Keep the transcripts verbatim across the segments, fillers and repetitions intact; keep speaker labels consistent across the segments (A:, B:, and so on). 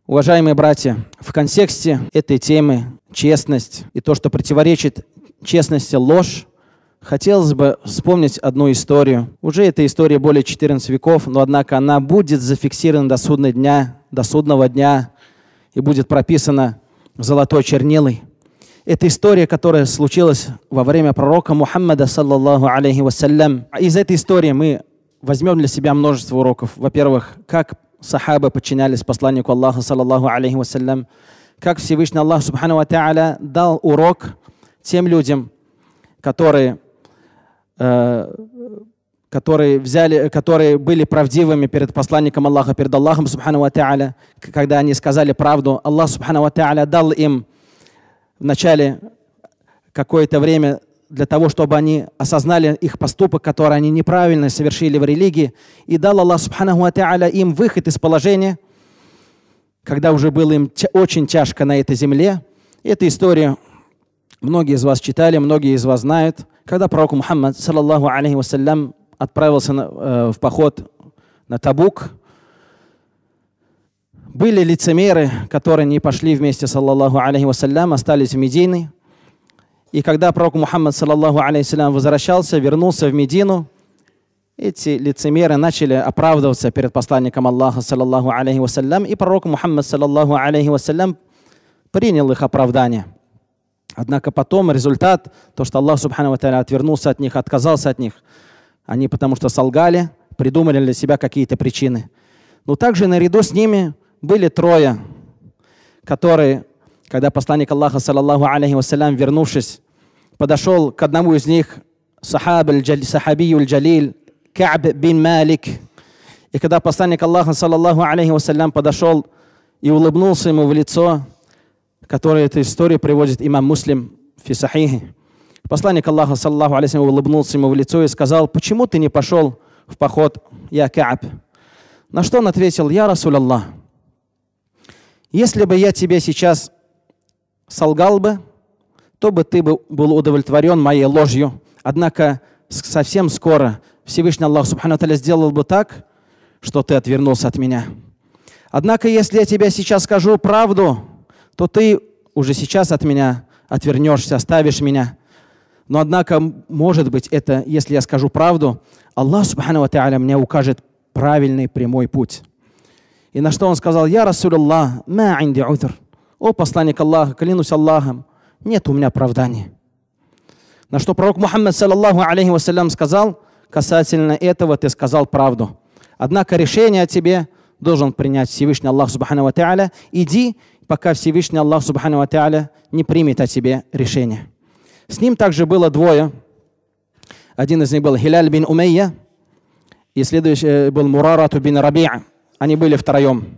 A: Уважаемые братья, в контексте этой темы честность и то, что противоречит честности, ложь, хотелось бы вспомнить одну историю. Уже эта история более четырнадцати веков, но однако она будет зафиксирована до судного дня, до судного дня и будет прописана золотой чернилой. Это история, которая случилась во время пророка Мухаммада, саллаллаху алейхи вассалям. Из этой истории мы возьмем для себя множество уроков. Во-первых, как сахабы подчинялись посланнику Аллаха, саллаллаху алейхи вассалям, как Всевышний Аллах, субхану ва тааля, дал урок тем людям, которые, э, которые, взяли, которые были правдивыми перед посланником Аллаха, перед Аллахом, субхану ва тааля, когда они сказали правду. Аллах, субхану ва тааля, дал им вначале какое-то время для того, чтобы они осознали их поступок, который они неправильно совершили в религии, и дал Аллах субханаху ва тааля им выход из положения, когда уже было им очень тяжко на этой земле. Эту историю многие из вас читали, многие из вас знают. Когда пророк Мухаммад, саллаллаху алейхи вассалям, отправился на, э, в поход на Табук, были лицемеры, которые не пошли вместе, саллаллаху алейхи вассалям, остались в Медине. И когда пророк Мухаммад, саллаллаху алейхи вассалям, возвращался, вернулся в Медину, эти лицемеры начали оправдываться перед посланником Аллаха, саллаллаху алейхи вассалям, и пророк Мухаммад, саллаллаху алейхи вассалям, принял их оправдание. Однако потом результат, то, что Аллах субхану ва тааля отвернулся от них, отказался от них, они потому что солгали, придумали для себя какие-то причины. Но также наряду с ними были трое, которые, когда посланник Аллаха, саллаллаху алейхи вассалям, вернувшись, подошел к одному из них, сахабию аль-Джалиль, Ка'б бин Малик. И когда посланник Аллаха, саллаллаху алейхи вассалям, подошел и улыбнулся ему в лицо, которое эту историю приводит имам Муслим фи Сахихи, посланник Аллаха, саллаллаху алейхи вассалям, улыбнулся ему в лицо и сказал: почему ты не пошел в поход, я Ка'б? На что он ответил: я Расуль Аллах, если бы я тебе сейчас солгал бы, то бы ты был удовлетворен моей ложью. Однако совсем скоро Всевышний Аллах субхану ва тааля сделал бы так, что ты отвернулся от меня. Однако если я тебе сейчас скажу правду, то ты уже сейчас от меня отвернешься, оставишь меня. Но однако, может быть, это, если я скажу правду, Аллах субхану ва тааля мне укажет правильный прямой путь. И на что он сказал: я Расуль Аллах, ма инди удр. О посланник Аллаха, клянусь Аллахом, нет у меня оправдания. На что пророк Мухаммад, саллаллаху алейхи вассалям, сказал: касательно этого ты сказал правду. Однако решение о тебе должен принять Всевышний Аллах субхану ва тааля. Иди, пока Всевышний Аллах субхану ва тааля не примет о тебе решение. С ним также было двое. Один из них был Хиляль бин Умейя, и следующий был Мурарату бин Раби'а. Они были втроем.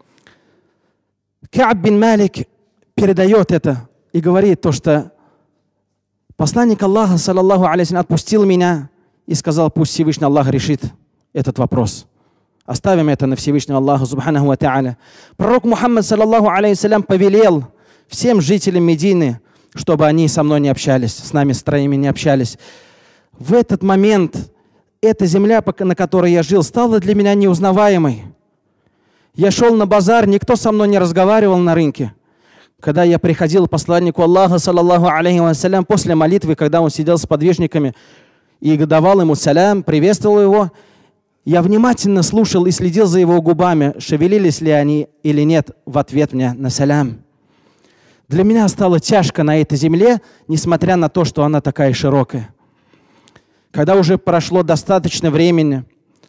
A: Ка'б бин Малик передает это и говорит то, что посланник Аллаха, саллаллаху алейхи вассалям, отпустил меня и сказал: пусть Всевышний Аллах решит этот вопрос. Оставим это на Всевышнего Аллаха, субханаху ва тааля. Пророк Мухаммад, саллаллаху алейхи вассалям, повелел всем жителям Медины, чтобы они со мной не общались, с нами, с троими не общались. В этот момент эта земля, на которой я жил, стала для меня неузнаваемой. Я шел на базар, никто со мной не разговаривал на рынке. Когда я приходил к посланнику Аллаха, саллаллаху алейхи вассалям, после молитвы, когда он сидел с подвижниками и давал ему салям, приветствовал его, я внимательно слушал и следил за его губами, шевелились ли они или нет в ответ мне на салям. Для меня стало тяжко на этой земле, несмотря на то, что она такая широкая. Когда уже прошло достаточно времени,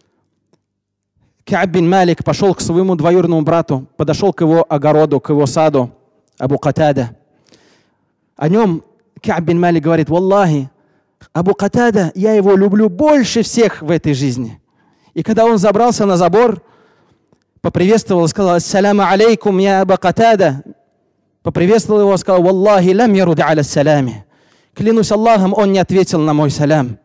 A: Ка'б бин Малик пошел к своему двоюродному брату, подошел к его огороду, к его саду, Абу Катада. О нем Ка'б бин Малик говорит: «Валлахи, Абу Катада, я его люблю больше всех в этой жизни». И когда он забрался на забор, поприветствовал и сказал: «Ассаляму алейкум, я Абу Катада». Поприветствовал его и сказал: «Валлахи, лам яруд аля салями». Клянусь Аллахом, он не ответил на мой салям.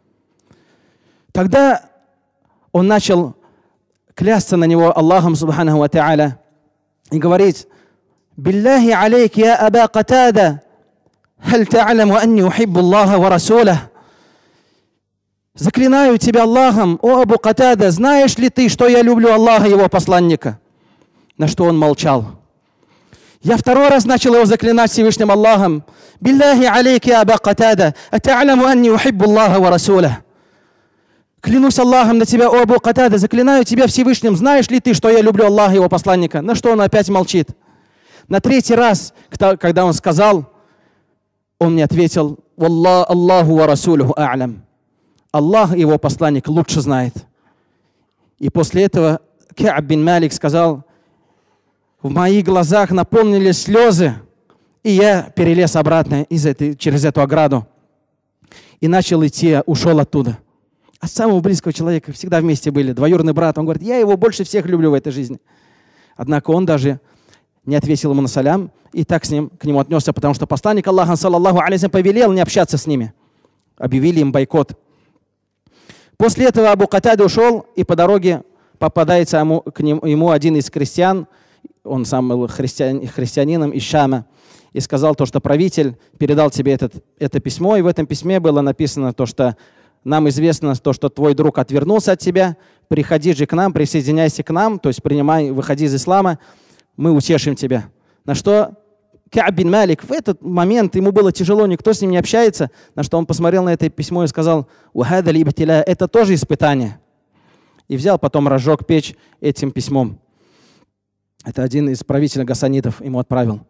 A: Тогда он начал клясться на него Аллахом субханаху ва тааля и говорить: «Билляхи алейк, я Аба Катада, халь та'аляму анни ухиббу Аллаха ва расулах». Заклинаю тебя Аллахом, о Абу Катада, знаешь ли ты, что я люблю Аллаха и его посланника? На что он молчал. Я второй раз начал его заклинать Всевышним Аллахом. «Билляхи алейки Аба Катада, ата'аляму анни ухиббу Аллаха ва расуля». Клянусь Аллахом на тебя, о Абу Катада, заклинаю тебя Всевышним, знаешь ли ты, что я люблю Аллаха и его посланника? На что он опять молчит. На третий раз, когда он сказал, он мне ответил, «Валлах Аллаху ва расулюху а'лям». Аллах и его посланник лучше знает. И после этого Ка'б бин Малик сказал, в моих глазах наполнились слезы, и я перелез обратно из этой, через эту ограду и начал идти, ушел оттуда. От самого близкого человека всегда вместе были, двоюродный брат. Он говорит, я его больше всех люблю в этой жизни. Однако он даже не ответил ему на салям и так с ним, к нему отнесся, потому что посланник Аллаха, саллаллаху алейхи, повелел не общаться с ними. Объявили им бойкот. После этого Абу Катада ушел, и по дороге попадается ему, к нему, ему один из крестьян, он сам был христиан, христианином из Шама, и сказал то, что правитель передал тебе этот, это письмо, и в этом письме было написано то, что нам известно то, что твой друг отвернулся от тебя, приходи же к нам, присоединяйся к нам, то есть принимай, выходи из ислама, мы утешим тебя. На что Ка'б бин Малик в этот момент, ему было тяжело, никто с ним не общается, на что он посмотрел на это письмо и сказал, «Ухада ли ибтиля», это тоже испытание. И взял, потом разжег печь этим письмом. Это один из правителей гассанидов ему отправил.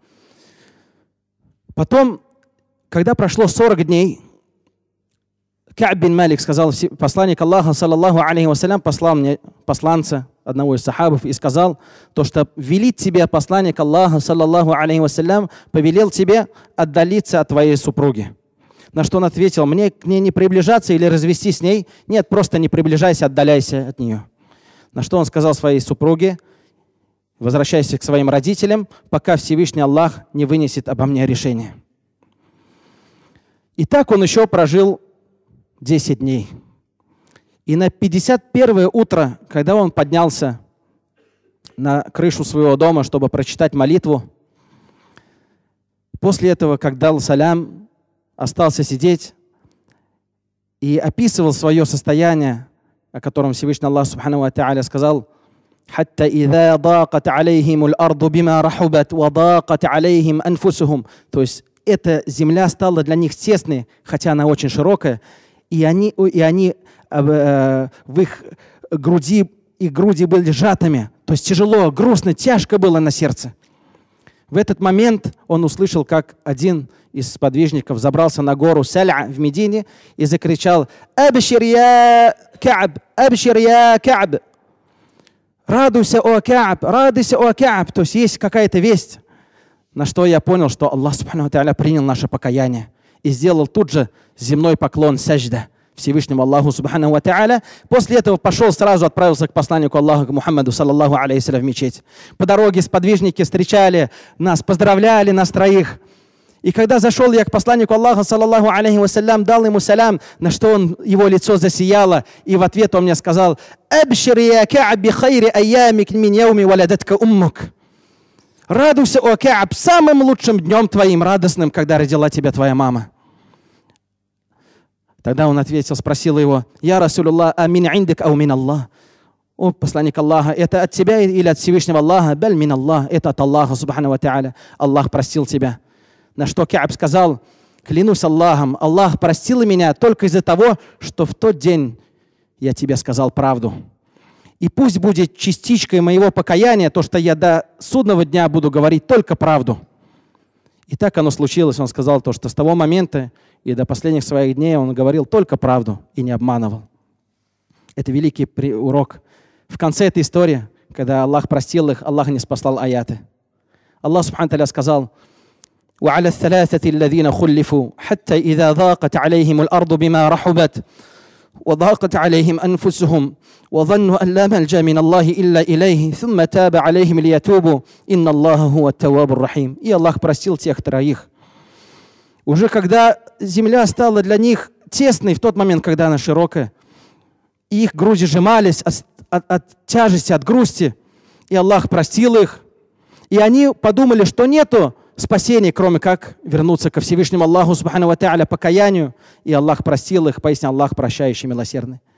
A: Потом, когда прошло сорок дней, Ка'б бин Малик сказал, посланник Аллаха, саллаллаху алейхи вассалям, послал мне посланца, одного из сахабов, и сказал, то, что велит тебе посланник Аллаха, саллаллаху алейхи вассалям, повелел тебе отдалиться от твоей супруги. На что он ответил, мне к ней не приближаться или развестись с ней? Нет, просто не приближайся, отдаляйся от нее. На что он сказал своей супруге, возвращайся к своим родителям, пока Всевышний Аллах не вынесет обо мне решение. И так он еще прожил десять дней. И на пятьдесят первое утро, когда он поднялся на крышу своего дома, чтобы прочитать молитву, после этого, как дал салям, остался сидеть и описывал свое состояние, о котором Всевышний Аллах Субхану ва Тааля сказал, «Хатта иза дaqat алейхим аль-арду бима рахубат ва дaqat алейхим анфусухум». То есть эта земля стала для них тесной, хотя она очень широкая, и они, и они э, в их груди, и груди были сжатыми. То есть тяжело, грустно, тяжко было на сердце. В этот момент он услышал, как один из сподвижников забрался на гору Саля в Медине и закричал «Абшир я Ка'б! Абшир я Ка'б!» «Радуйся, о Ка'б! Радуйся, о Ка'б!» То есть есть какая-то весть. На что я понял, что Аллах Субхану ва Тааля принял наше покаяние и сделал тут же земной поклон сажда Всевышнему Аллаху Субхану ва Тааля. После этого пошел сразу, отправился к посланнику Аллаха, к Мухаммаду, саллаллаху алейхи вассалям, в мечеть. По дороге сподвижники встречали нас, поздравляли нас троих. И когда зашел я к посланнику Аллаха, саллаллаху алейхи вассалям, дал ему салям, на что он, его лицо засияло, и в ответ он мне сказал: «Абшир я Ка'б би хайри айямик мин яуми валядатка уммук». Радуйся, о Ка'б, самым лучшим днем твоим, радостным, когда родила тебя твоя мама. Тогда он ответил, спросил его: «Я Расулуллах, а мин индик ау мин Аллах?» О, посланник Аллаха, это от тебя или от Всевышнего Аллаха? Баль мин Аллах, это от Аллаха, субхану ва тааля. Аллах простил тебя. На что Ка'б сказал: клянусь Аллахом, Аллах простил меня только из-за того, что в тот день я тебе сказал правду. И пусть будет частичкой моего покаяния то, что я до судного дня буду говорить только правду. И так оно случилось. Он сказал то, что с того момента и до последних своих дней он говорил только правду и не обманывал. Это великий урок. В конце этой истории, когда Аллах простил их, Аллах не спасал аяты. Аллах субхану тааля сказал: وعلى الثلاثة الذين خلفوا حتى إذا ضاقت عليهم الأرض بما رحبت وضاقت عليهم أنفسهم وظنوا أن لا ملجأ من الله إلا إليه ثم تاب عليهم ليتوبوا إن الله هو التواب الرحيم. И Аллах простил тех троих. Уже когда земля стала для них тесной, в тот момент, когда она широкая, и их груди сжимались от, от, от тяжести, от грусти, и Аллах простил их, и они подумали, что нету спасения, кроме как вернуться ко Всевышнему Аллаху Субхану ва Тааля, покаянию, и Аллах простил их, пояснял Аллах прощающий, милосердный.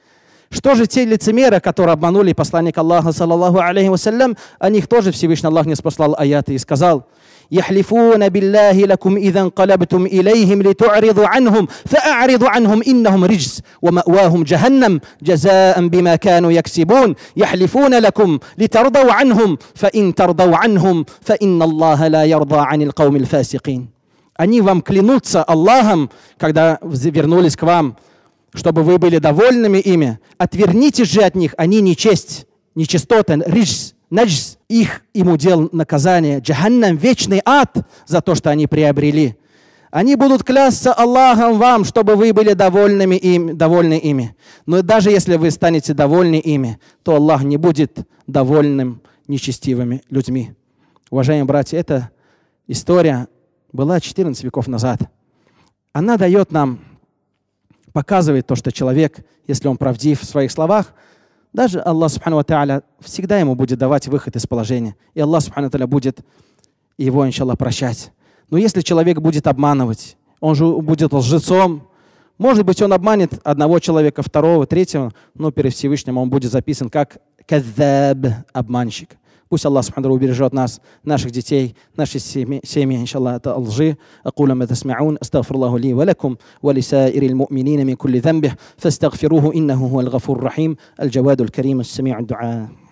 A: Что же те лицемеры, которые обманули посланника Аллаха, саллаллаху алейхи вассалям, о них тоже Всевышний Аллах не спаслал аяты и сказал: يحلفون بالله لكم إذا انقلبتم إليهم لتعرضوا عنهم فأعرضوا عنهم إنهم رجس ومأواهم جهنم جزاء بما كانوا يكسبون يحلفون لكم لترضوا عنهم فإن ترضوا عنهم فإن الله لا يرضى عن القوم الفاسقين. Они вам клянутся Аллахом, когда вернулись к вам, чтобы вы были довольными ими. Отвернитесь же от них, они нечесть, нечистота, риджс, наджс. Их им удел наказание, джаханнам, вечный ад за то, что они приобрели. Они будут клясться Аллахом вам, чтобы вы были довольными им, довольны ими. Но даже если вы станете довольны ими, то Аллах не будет довольным нечестивыми людьми. Уважаемые братья, эта история была четырнадцать веков назад. Она дает нам, показывает то, что человек, если он правдив в своих словах, даже Аллах Субхану ва Тааля всегда ему будет давать выход из положения. И Аллах Субхану ва Тааля будет его, иншаллах, прощать. Но если человек будет обманывать, он же будет лжецом, может быть, он обманет одного человека, второго, третьего, но перед Всевышним он будет записан как каззаб, обманщик. Пусть Аллах Субхану ва Тааля убережет нас, наших детей, наши семьи, семьи, иншаллах, от лжи. أقول ما تسمعون أستغفر الله لي ولكم ولسائر المؤمنين من كل ذنب فاستغفروه إنه هو الغفور الرحيم الجواد الكريم السميع الدعاء.